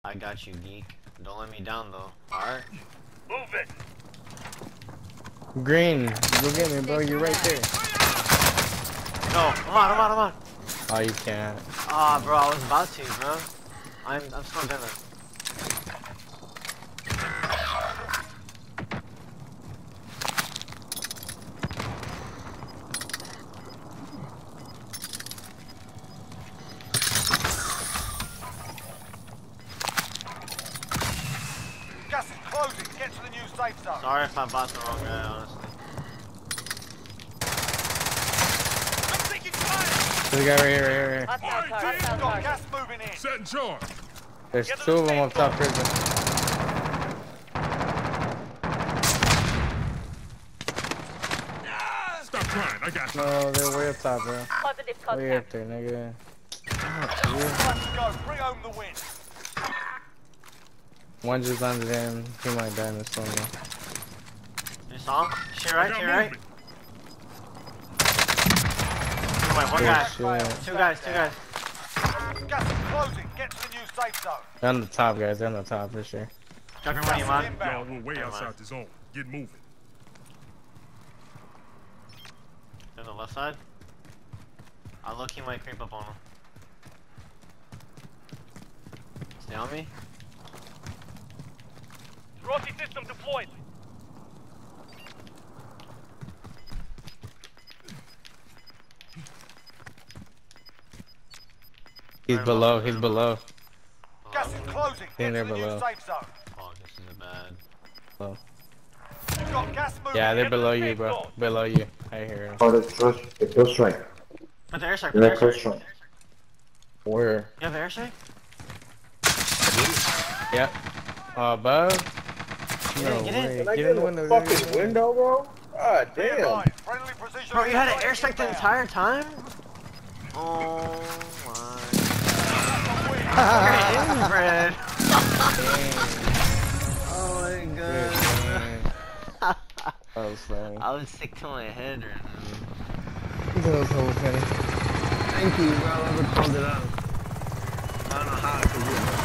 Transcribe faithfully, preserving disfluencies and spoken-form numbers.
I got you, geek. Don't let me down though. Alright? Move it! Green, go get me, bro. You're right there. No, I'm on, I'm on, I'm on. Oh, you can't. Ah, oh, bro, I was about to, bro. I'm, I'm still gonna. Gas is closing. Get to the new safe zone. Sorry if I bought the wrong guy, honestly. I'm taking fire! There's a guy right here, right here, right here. Hostile car, hostile Got car. gas moving in. Set in charge. There's two of them up top prison. Stop trying. I got you. No, they're way up top, bro. Positive Way up contact. there, nigga. Let's go. Bring home the win. One just landed in. He might die in this one, though. You saw him? Shit right, I got shit right. movement. Wait, one Oh, guy. shit. Two guys, two guys. Gas is closing. Get to the new safe zone. They're on the top, guys. They're on the top for sure. Drop your money, man. Y'all, Inbound. we're way Never outside mind. the zone. Get moving. On the left side. I look, he might creep up on him. Stay on me. Rossi system deployed. He's below. He's below. Gas is closing. Get In there to the below. new safe zone. Oh, this is bad. Oh. You've got gas moving. Yeah, they're Get to the below you, safe bro. zone. Below you. I hear him. Oh, that's close. The close strike. Put the airstrike, put Yeah, the close airstrike. strike. Where? You have airstrike? Yep. Uh, above? Get No in, get in. way. Can I Get get in the a window. fucking window, bro? God Be damn. advised, friendly precision Bro, you had an airstrike airstrike the inbound. entire time? Oh my. Inbred. Oh my god. That was funny. I was sick to my head right now. That was so funny. Thank you, bro. Whoever called it up. I don't know how I could do it.